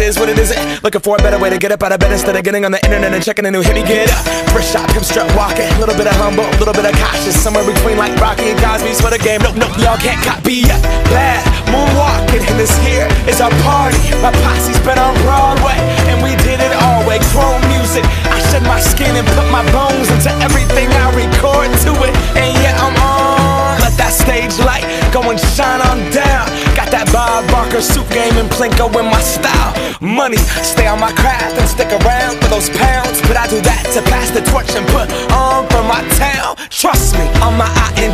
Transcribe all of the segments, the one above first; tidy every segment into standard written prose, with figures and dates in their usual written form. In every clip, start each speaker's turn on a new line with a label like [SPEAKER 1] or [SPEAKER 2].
[SPEAKER 1] is what it isn't. Looking for a better way to get up out of bed instead of getting on the internet and checking a new hit. Me get up, first shot, pimp strut walking. A little bit of humble, a little bit of cautious. Somewhere between like Rocky and Cosby's for the game. Nope, nope, y'all can't copy yet. Bad moonwalking, and this here is our party. My posse's been on Broadway, and we did it all way. Chrome music, I shed my skin and put my bones into everything I record to it. And yeah, I'm on. Let that stage light go and shine on down. Got that Bob Barker suit game and Plinko in my style. Money, stay on my craft and stick around for those pounds. But I do that to pass the torch and put on for my town. Trust me, on my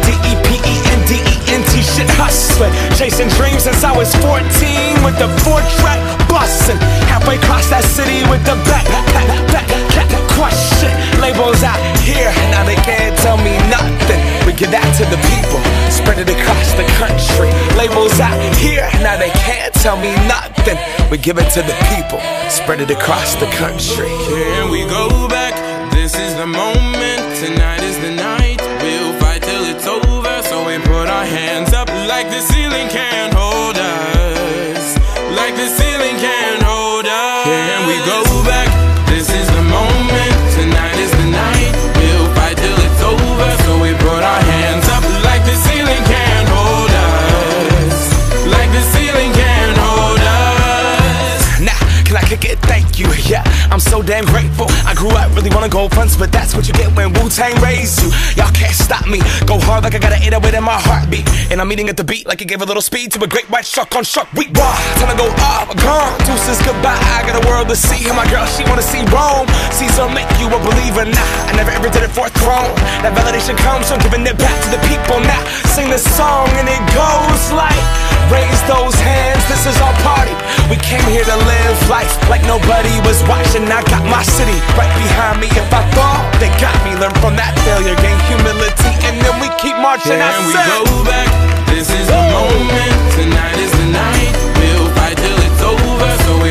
[SPEAKER 1] INDEPENDENT shit hustling. Chasing dreams since I was 14 with the 4-track bustin'. Halfway across that city with the back question. Labels out here, now they can't tell me nothing. We give that to the people, spread it across the country. Labels out here, now they can't tell me nothing. We give it to the people, spread it across the country.
[SPEAKER 2] Can we go back? This is the moment, tonight is the night. We'll fight till it's over, so we put our hands up like the ceiling can't hold us. Like the ceiling can't hold us. Can we go back? This is the moment, tonight is the night. We'll fight till it's over, so we put our hands up like the ceiling can't hold us. Like the ceiling can't hold us.
[SPEAKER 1] Now, can I kick it? Thank you, yeah, I'm so damn grateful. I grew up really wanna go fronts, but that's what you get when Wu-Tang raised you. Y'all can't stop me, go hard like I got an 808 in my heartbeat. And I'm eating at the beat like it gave a little speed to a great white shark on Shark Week. Wow, time to go off, gone, deuces goodbye. I got a world to see, and my girl, she wanna see Rome. Caesar make you a believer, nah, I never ever did it for a throne. That validation comes from giving it back to the people. Now, sing this song and it goes like, raise those hands, this is our party. We came here to live life like nobody was watching. I got my city right behind me. If I fall, they got me. Learn from that failure, gain humility, and then we keep marching.
[SPEAKER 2] Can we go back? This is the moment, tonight is the night. We'll fight till it's over, so